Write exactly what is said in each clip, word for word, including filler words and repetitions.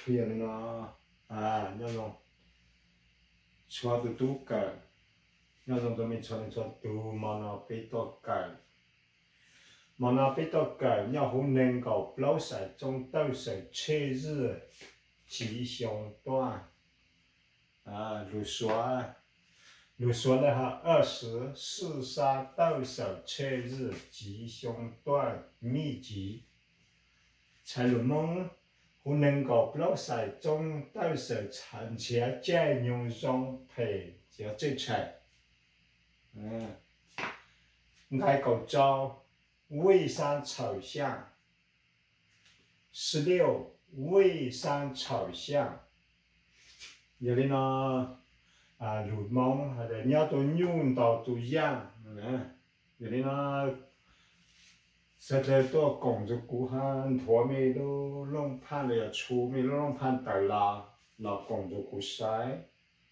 推了呢，啊，那种穿的都改，那种都没穿的穿都嘛那被多改，嘛那被多改，要好能够表示中都是节日吉祥段，啊，如说，如说的哈，二十四杀到手节日吉祥段秘籍，才入梦。我能够表示中都是长期借用上陪就这菜，嗯，爱狗招蔚山草象，十六蔚山草象，有的呢啊入梦或者你要都用到都样，嗯，有的呢。实在多工作过汉，拖米都弄判了，出米都弄判得啦，那工作过晒，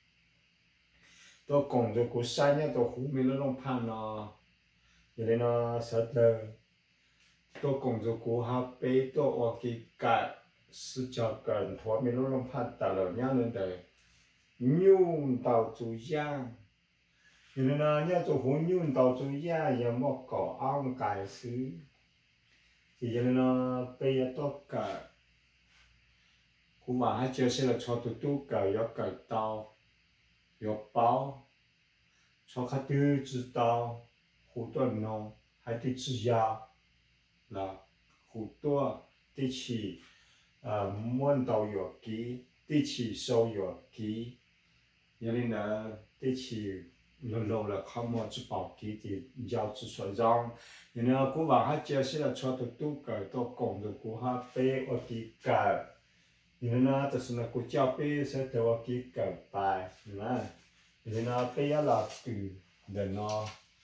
多工作过晒呢，多后面都弄判啦，有的呢实在多工作过哈，背多我给改，是叫跟拖米都弄判得了，伢人的用到做样，有的呢，伢做好用到做样也莫搞昂改事。thì cho nên nó bây giờ tốt cả cũng mà hai chiều sẽ là cho tụi tu cả yếu cả tao yếu bao cho khách tư chỉ tao hủ tuần nó hai tí chỉ ya là hủ tua tí chỉ muốn tao yếu kỹ tí chỉ sâu yếu kỹ cho nên là tí chỉ lâu lâu là không muốn chỉ bảo kỹ thì giao chỉ soi rong thì nó cũng vào hai chiều sẽ là cho tụi tu cởi tụi công rồi cũng hai bé ở kỹ cởi thì nó tức là cũng cho bé sẽ theo ở kỹ cởi bài nè thì nó bé là từ để nó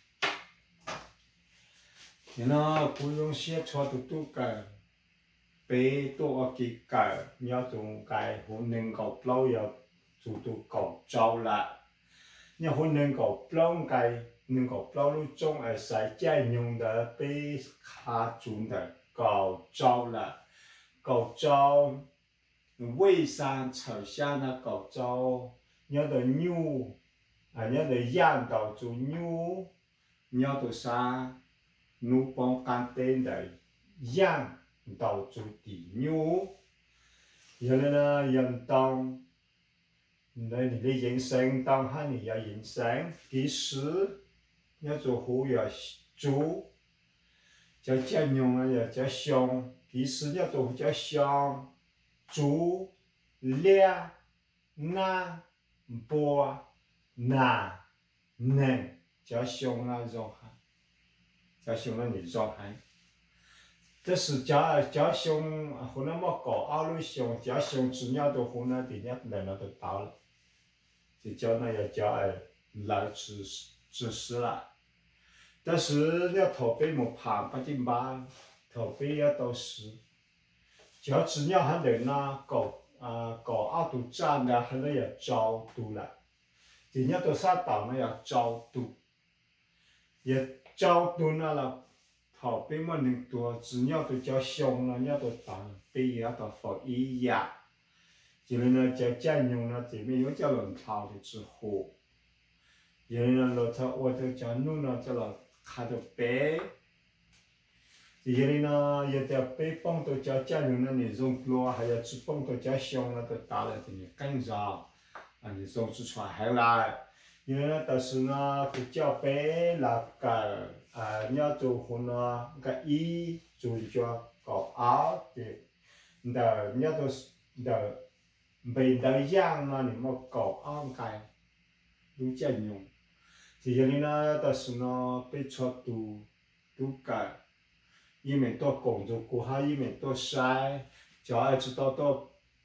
thì nó cũng dùng sẽ cho tụi tu cởi bé tụi ở kỹ cởi nhớ tụi cái hôn nên cầu lâu giờ tụi tụi cầu trâu lại nhớ hôn nên cầu lâu cái能够表露中而在借用的被卡住的高招了，高招为啥朝下那高招？要的牛啊，要的养到住牛，要的啥？牛帮干点的养到住的牛，有的呢人当，那你的人生当下你要人生，第十。要做好要做，叫借用啊要叫香，其实要做叫香，做俩那波那能叫香啊融合，叫香啊你融合。这是叫叫香，湖南么搞阿鲁香，叫香只要到湖南地方来了都到了，就叫那要叫哎来知识。只是了，但是要头背没盘不进班，头背要都是，叫只要还得那搞啊搞二度站的，还得要招度了，人家都啥到那要招度，也招度那了，头背么能多，只要都叫凶了，要都当背要都放一样，就是呢叫占用了这边又叫人潮的之后。有人老头我就讲弄了这了看到背，有人呢有的背帮到叫家用了那种多，还要只帮到叫香了都打了的呢更少，啊你种子出来来，有人呢但是呢不叫背那个啊你要做好呢个一做叫搞二的，那你要都那没那样啊你莫搞二个，都这样。thì giờ này nó ta sử nó bị cho tù tù cả, như mình to công rồi cô hai như mình to sai, cho ai chỉ to to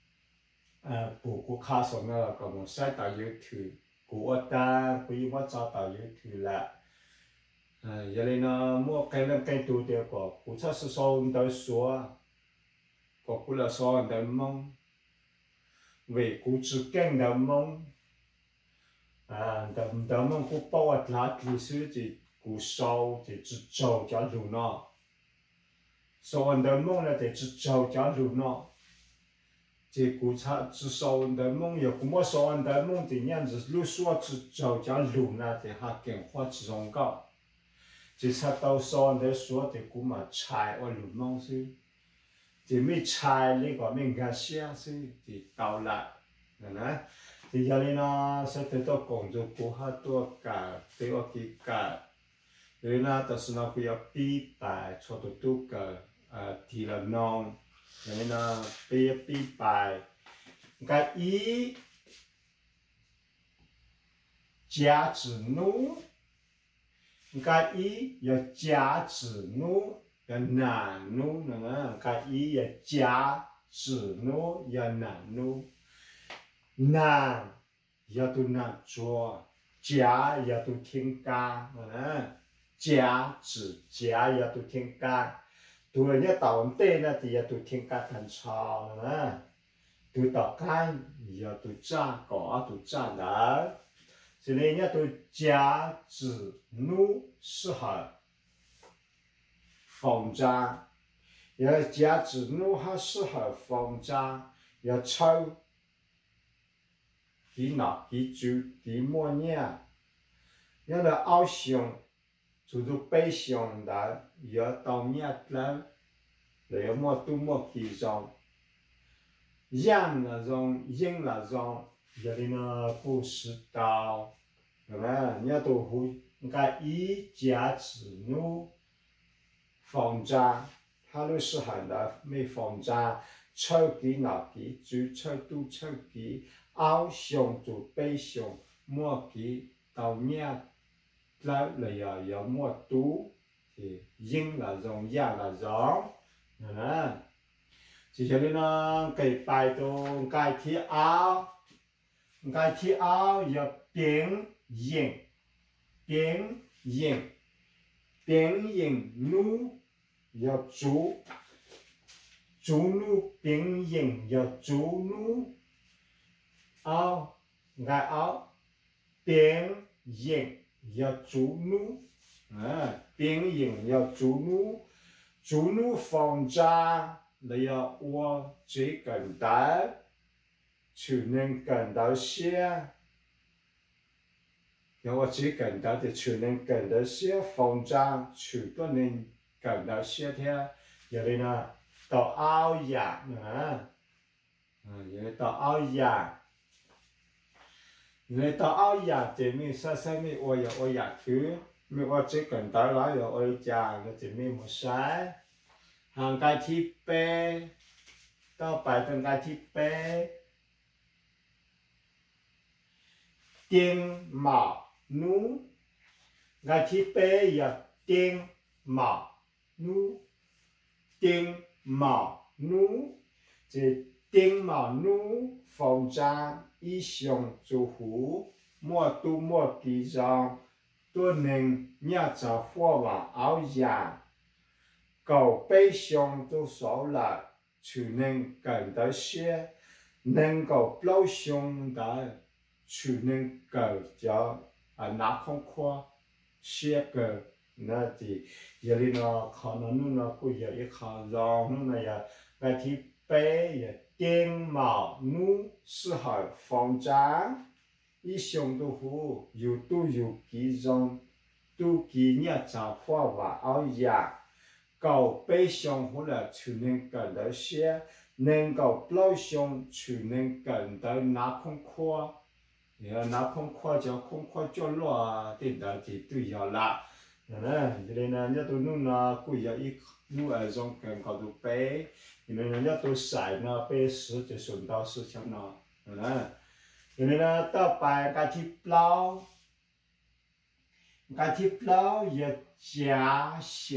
à bố cô khá xong là còn một sai tạo yếu thử, cô ta cô yêu mất cho tạo yếu thử là, à giờ này nó mua cái nó cái tù tiêu của cô chắc是说到说，cô cô là说到梦，为cô只见到梦。啊，但但么古包啊，拉历史就古烧就只走叫路呢，烧完的梦呢就只走叫路呢， 这古差只少人的梦，有古么少人的梦的样子，路说只走讲路那的哈更花只中高，这差到少人的说的古嘛菜我路梦是，这没菜那个没干些是的到了，呢，这家里呢是得到工作古哈多干，对我给干，所以呢，但是呢不要比白，错的都个呃提了弄。所以呢，比比白，个一加子奴，个一要加子奴，要男奴呢，个一要加子奴，要男奴，男要都难做，加要都听干，嗯，加子加要都听干。tu nya tahun te na ti ya tu thiên ca thành sao na tu tao cái ya tu cha có tu cha đã cho nên nhá tu gia tử nu适合phòng gia ya gia tử nu ha适合phòng gia ya châu kỹ nào kỹ chú kỹ mua nha ya là áo xiong chủ tu bay xiong đã ya tao nhát lắm để mua tu mua kỳ rong yang là rong yin là rong giờ đi nó不知道对吧你要都会应该一家子奴phòng gia它都是很的没phòng gia抽几脑几就抽都抽几áo xiong就bay xiong mua几tao nhát lại là giờ giờ mua tú thì yin là rong yang là rong nè chỉ cho nên nó cái bài đồ cái thi áo cái thi áo giờ biến yin biến yin biến yin nu giờ chú chú nu biến yin giờ chú nu áo cái áo biến yin giờ chú nu à biến yin giờ chú nu chú nu phòng gia là要我最简单，就能感到些，要我最简单的就能感到些phòng gia，就都能感到些的，有的呢到熬夜啊，嗯，有的到熬夜，有的到熬夜，这面啥啥面我要我也去，没我最简单了要我家，我这面没晒。hàng cái thi p tao bài từng cái thi p tiếng mạo nu cái thi p là tiếng mạo nu tiếng mạo nu chỉ tiếng mạo nu phòng gia y xiong chủ hú mua tu mua kỳ rong tôi nên nhớ cho phô và áo giả cầu悲伤都少了，就能感到些，能够悲伤的，就能够叫啊拿空阔些个那的，也里呢可能侬呢不也一考让那呀，那题背也顶毛努适合防长，一想都好，有都有几种，都几日长花话熬夜。cầu悲伤好了，就能感到些，能够悲伤就能感到拿空阔，要拿空阔就空阔就落，对的的都要啦。呢，这里呢，人家都弄呢，故意要一弄那种更高的背，因为人家都晒呢，背时就顺道事情呢，呢，因为呢，到白个去包，个去包要加小。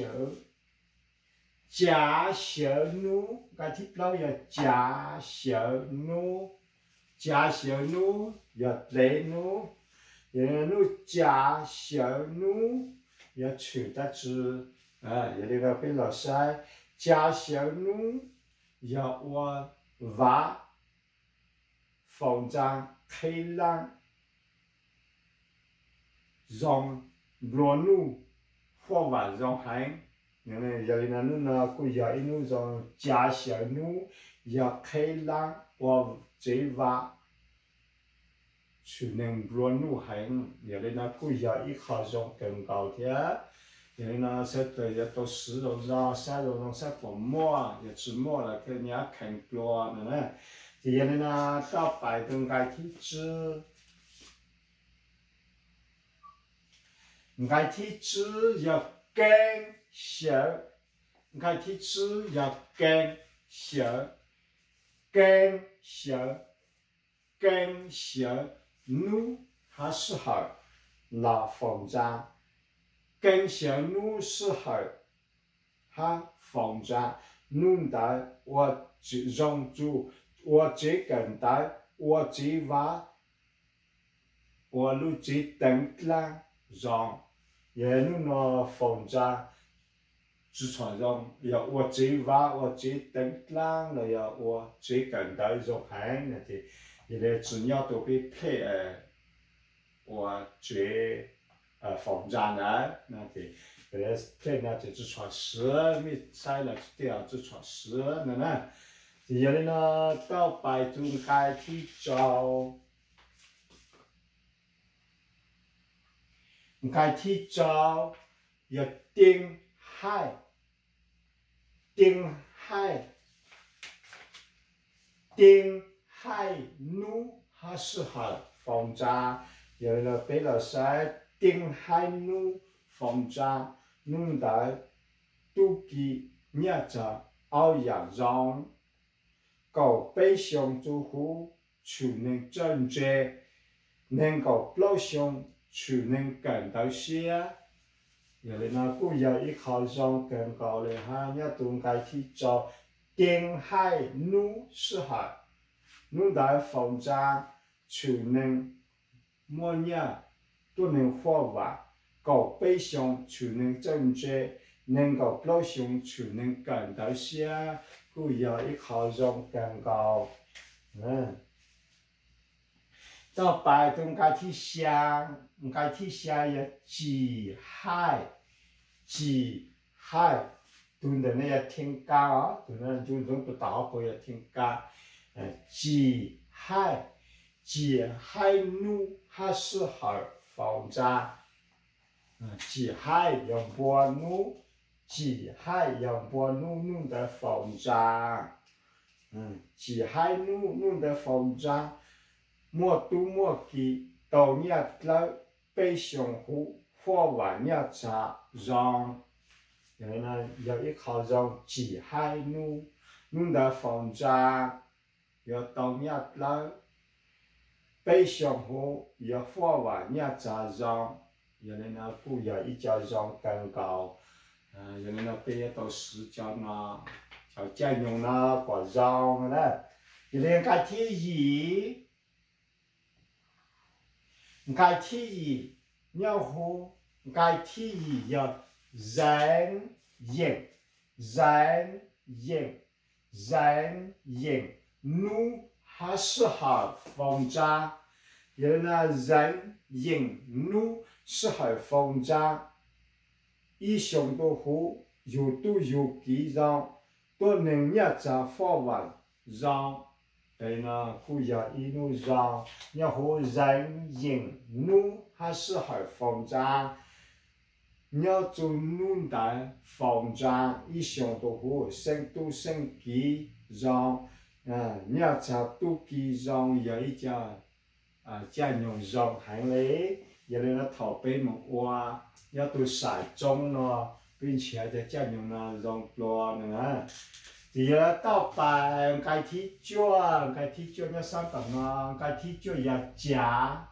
加小奴，个体包要加小奴，加小奴要累奴，然后加小奴要取得字，啊，有这个被老师加小奴要我挖phòng gia开朗，让罗奴或晚让海。因为这里呢，侬呢，古要一弄种加小奴， 要开朗我这话，就能不怒恨，有的那不要一考上更高的，有的呢是对要到十楼上、三楼上是不摸，也只摸了，给人家看多了呢。有的呢到白顿该体质，该体质要更小，该体质要更小。更小，更小，怒还是好，老风筝，更小怒是好，哈风筝，弄得我只让住，我只跟到，我只挖，我路只等啦，让，也弄那风筝。只传让要我只挖我只等lang了要我只跟到肉行那的，现在只要都被配呃，我只呃防战了那的，现在配那就只传十没晒了这样只传十那呢，现在呢到白中该去找，该去找要定海。定海，定海怒还是好风筝，有了背了晒，定海怒风筝，弄到肚皮捏着熬洋让，够背上住户就能正直，能够老上就能感到些。有的呢，古有一考上更高的哈，你都该去找定海怒是好，弄到风筝就能么样都能发完，搞背上就能正直，能够老上就能感到些，古有一考上更高，嗯。到白都该去想，该去想要记海，记海，对的那要听讲啊，对的就用不到不要听讲，呃，记海，记海怒还是好防战，嗯，记海用波怒，记海用波怒弄的防战，嗯，记海怒弄的防战。莫都莫记，到日老背上户，花完日茶让，然后呢，有一考让记海怒，弄得风筝，要到日老背上户，要花完日茶让，然后呢，古有一叫让更高，嗯，然后呢，背到十叫呢，叫借用呢，个让呢，然后个天意。该体育要好，该体育要人赢，人赢，人赢，怒还是好风筝，有那人赢怒是好风筝，一想到好，有都有几让，都能一张发完让。对呢，古要一路让，要和人赢怒还是好风筝，要做弄的风筝，一想到好，生都生几让，嗯，要找都几让有一家啊，家用让行嘞，有的那头背木哇，要都晒中了，并且在家用那让多呢。第二到白该踢脚，该踢脚要上等啊，该踢脚要夹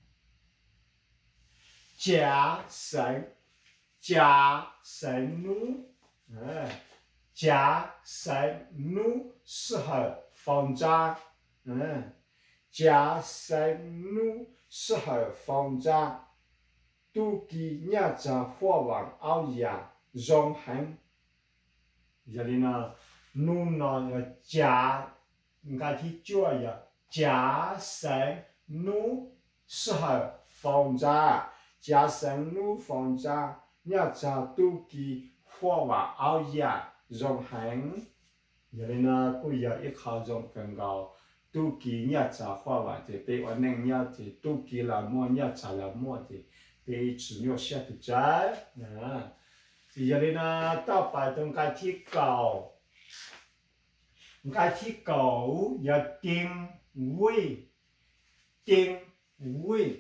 夹绳，夹绳路，哎，夹绳路适合防扎，嗯，夹绳路适合防扎，都给伢子花完熬夜容痕，这里呢。弄呢要夹，应该去脚要夹绳弄适合防扎，夹绳弄防扎，要找都给花娃熬夜容痕。 giờ nên nó cũng giờ ít khảo dụng cần gạo tu kỳ nhà trả hoa và thì bị anh em nhà thì tu kỳ là mua nhà trả là mua thì bị chỉ nhiều xe thì trái nè thì giờ nên nó tao bài trong cái thiết cầu cái thiết cầu giờ tiền quy tiền quy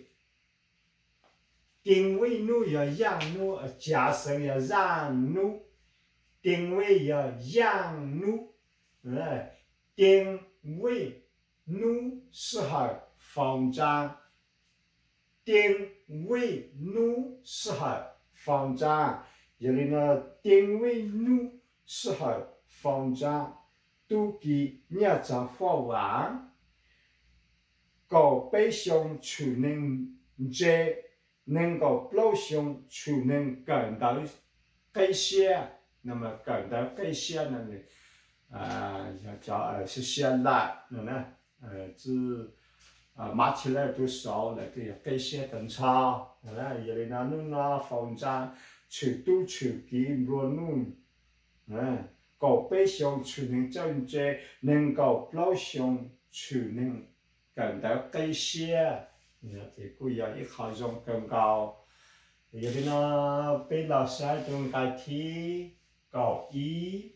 tiền quy nu giờ giang nu ở giả sử giờ giang nu tiền quy giờ giang nu tiền quy nu适合放张，定位nu适合放张，这里呢定位nu适合放张，都给伢子发完，搞背上就能这能够表现就能感到这些，那么感到这些呢？啊，要叫呃是先来，那呢？呃，只啊买起来都少了，这这些等差，那有的那弄那房产，去都去给罗弄，嗯，搞北上去能真正能够表现去能感到这些，你看这个要一考上更高，有的那被老师中该题高一。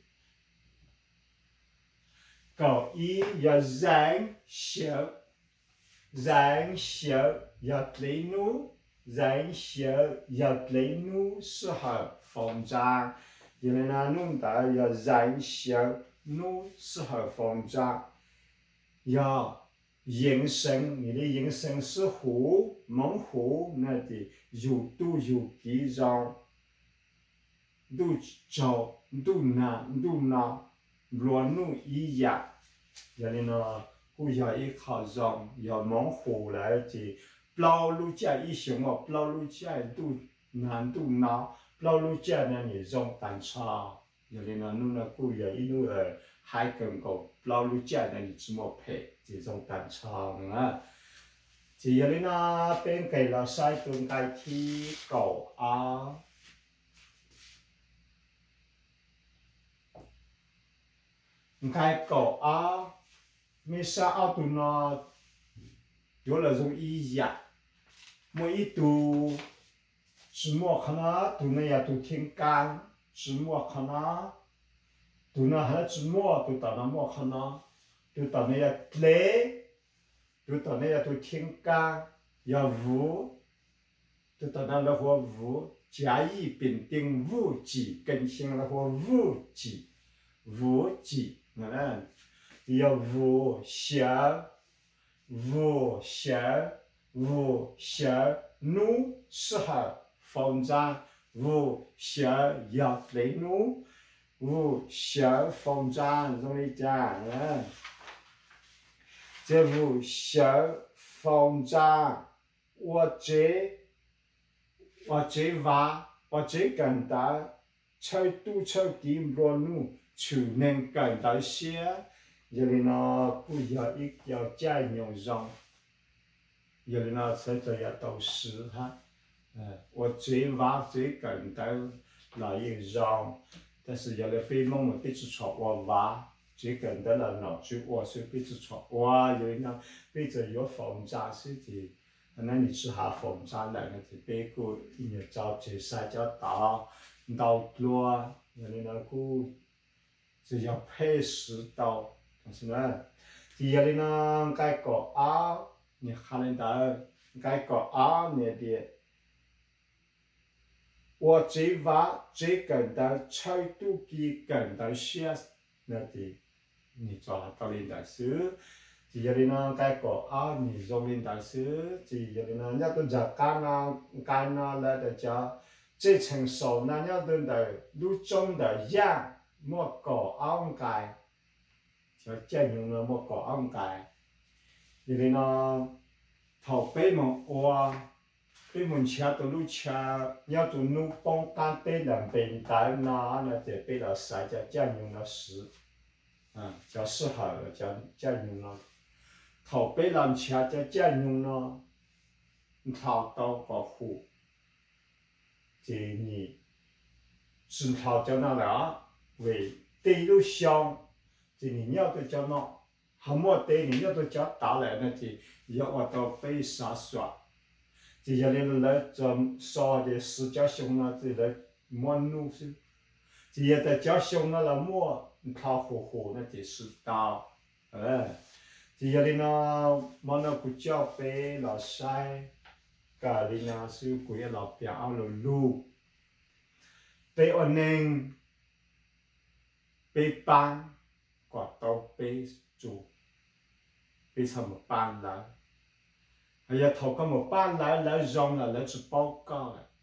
高一要人小，人小要对努，人小要对努适合放张，因为呢弄到要人小努适合放张，要人生，你的人生是湖，猛湖那的有度有几张，都找都难都难。乱弄一样，人哋呢，古要一考上，要忙活来的，不路家一想我不路家都难度难，不路家呢你用单差，人哋呢弄那古要一路呃还更高，不路家呢你怎么配这种单差啊？只人哋呢边给了晒顿该提高啊。cái cổ á mi sa ao tụ nó đó là dùng ý dạ mỗi ít tụ chỉ mua khăn á tụ này là tụ thiên can chỉ mua khăn á tụ nó hay chỉ mua tụ tao nó mua khăn á tụ tao này là lễ tụ tao này là tụ thiên can là vũ tụ tao nó là hoa vũ giá y bình定vũ chỉ更新là hoa vũ chỉ vũ chỉ nè,要无小，无小，无小，努适合放张，无小要对努，无小放张，容易讲啊。这无小放张，我这我这话，我这简单，抽都抽点罗努。chủ nên cần tới xe giờ thì nó cũng giờ ít giờ chạy nhiều rong giờ thì nó sẽ cho giờ đầu sư ha我最晚最cần tới là ít rong 但是giờ là phải mong một cái chút我晚最cần tới là nó最我是被子错哇有那被子有phòng trà sự thì那你吃下phòng trà lại nó thì被cô nhiều cháu chơi sai cháu đau đau lúa giờ thì nó cũng只要配食到，但是呢，第二的呢，该个啊，你看得到，该个啊那的，我最晚最感到超度的感到些那的，你抓到领导师，第二的呢，该个啊你做领导师，第二的呢，要都在干啊干啊来的叫，最成熟那要都在路中的样。một cỏ ong cài cho chân dùng là một cỏ ong cài thì nó thầu bê một oa bê một cha tụi lúc cha nhau tụi nu bông can bê làm bền tại nó là để bê là sai cho chân dùng nó sử à cho适合cho chân dùng nó thầu bê làm cha cho chân dùng nó thầu tao có hủ thì nhỉ xin thầu cho nó đó vì地路上这你尿都叫孬，还没得你尿都叫打来那这，要我到被杀耍，这下来来做烧的私家兄啊，这来没弄是，这也在家兄啊了没，他火火那这是刀，哎，这下来呢，没那个叫被老晒，咖喱呢是古也老表阿老路，被安宁，被班。quả tàu bê chủ bê sao một ban lại hay là thầu có một ban lại lại rong là lại chụp bao cao này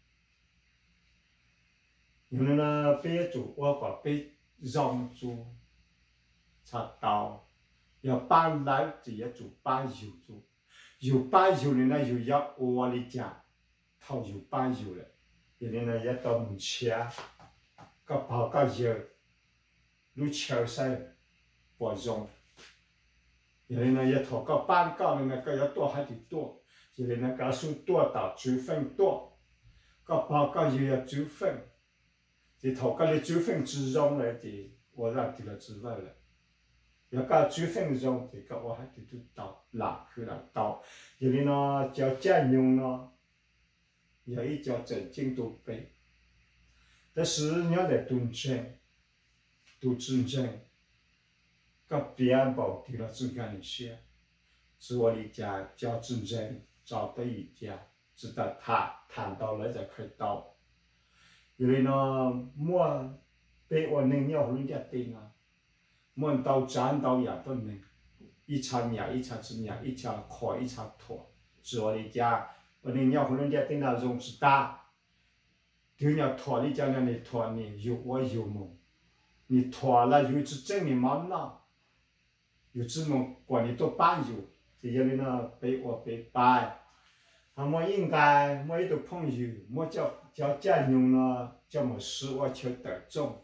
nhưng mà là bê chủ qua quả bê rong chủ chặt tàu giờ ban lại chỉ là chủ ban dầu chủ dầu ban dầu này là dầu giáp ô li chả thầu dầu ban dầu này cho nên là giờ tàu mình chia có bao cao giờ lúc chiều say bỏ rong, vậy nên là thọ có ban cao nên là cái yếu tố hay thì tố, vậy nên là cái số tố tạo chú phân tố, có bao cao gì là chú phân, thì thọ cái chú phân chỉ rong lại thì, 我让thì là chỉ vậy là, 要个chú phân rong thì cái 我还thì都tạo, làm去là tạo, vậy nên nó cho chân用nó, 有一叫正经都背，但是你要来蹲正，都真正。个边保提了自干的些，是我的家叫真正找到一家，直到他谈到了才开刀。因为呢，莫被我能要人家定啊，莫到战到也都能，一场面一场是面，一场开一场拖，是我的家，我能要人家定那种是大，对要拖你讲那你拖你有我有梦，你拖了有只证明嘛那。有这么管理做伴友，这些人呢被我被拜，他们应该每一个朋友，我叫叫家用呢，叫么事我求得中。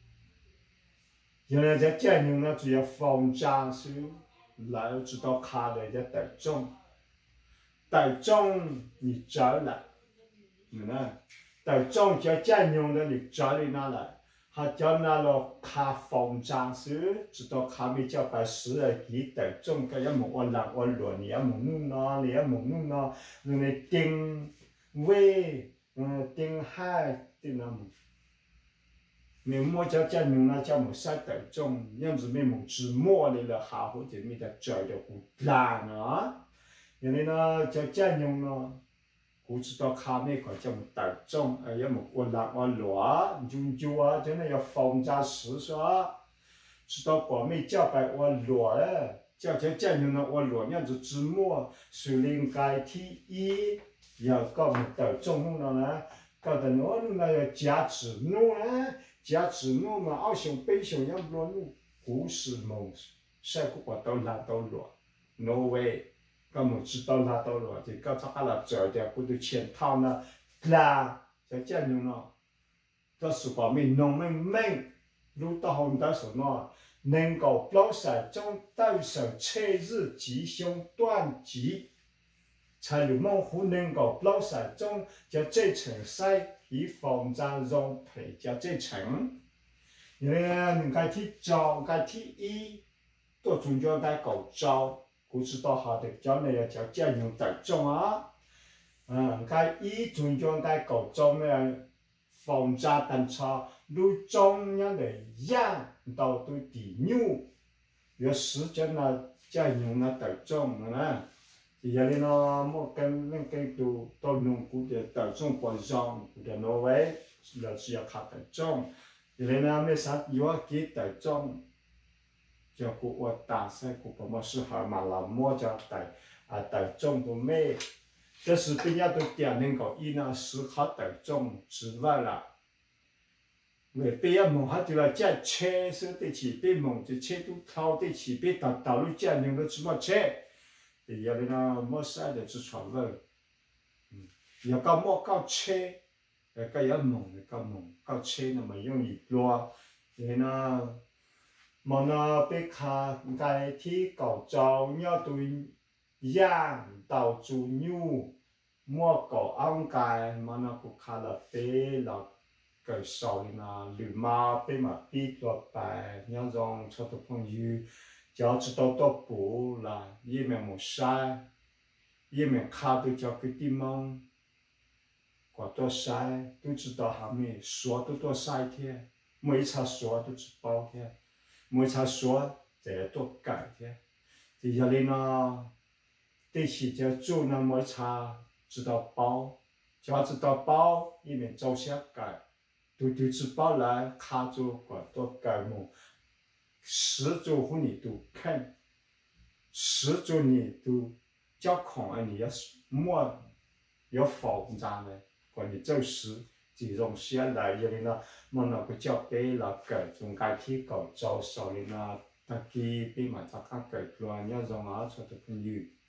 原来在家用呢，主要放长手，来知道卡的在得中，得中你找来，嗯呢，得中叫家用的你找你哪来？他叫那了卡放长时，直到卡没叫把十二几等中个一毛我拿我乱，你一毛弄呢，你一毛弄呢，用来定位，嗯，定海定那么，没么叫叫用那叫么三等中，样子没么只摸的了，下或者没得找的不烂啊，原来呢叫叫用呢。我知道卡咩个叫么大众，哎呀么我拿我乱，就就啊，真的要放假时说，知道国美叫白我乱，叫叫叫人呢我乱，样子字幕，虽然该提一，要搞么大众弄了呢，搞得我弄那要加字幕呢，加字幕嘛，二熊北熊要乱弄，故事梦，晒个我都拿到乱 ，no way。ก็หมด知道他到了，这个他阿拉做的，กู都钱套呢，啦，就这样咯。到时候没农民们，路到红到什么，能够表示中到手车日吉凶断吉，才有门户能够表示中叫这层塞以防战容配叫这层，因为你该去招，该去一，都中间该搞招。不知道好的，将来要叫这样得中啊，嗯，该一中间该搞中呢，防炸弹车路中央的样到都地牛，要时间呢，这样呢得中呢，这里呢，莫跟那个都到农户的得中过上，的挪威，老是要看得中，这里呢没啥要给得中。叫กูอวดตาใส่กูประมาณสิหามาละมัวจะแต่อ่าแต่จง都没，这是人家都点能够一呢思考แต่จง之外了，为别要梦下就来这车是得起别梦，这车都掏得起别到道路这能够怎么车，这要的呢莫晒的只传闻，嗯，要搞莫搞车，要搞要梦的搞梦，搞车那么容易多，因为呢。mà nó bị khá cái thì cậu cháu nhau tụi giang tàu chủ nhu mua cậu ông cái mà nó cũng khá là bê là cái sau là lừa ma bên mà biết rồi bài nhau dòng cho tụi phong yêu cho chỉ tao tao bố là yên mình một sai yên mình khá tôi cho cái tim mong có tôi sai tôi chỉ tao hàm mi số tôi tôi sai thế mấy cha số tôi chỉ bao thế mấy cha số để tôi cải thế thì giờ này nó đây chỉ cho chủ nó mấy cha chỉ tao bao cho chỉ tao bao yên mình做些改对对只包来卡住个多改么十周和你都看十周你都叫空啊你要莫要防障的个你就是这种些来因为呢么那个叫给了改从该提高招手的呢那给被嘛咋看改了你要让啊出的朋友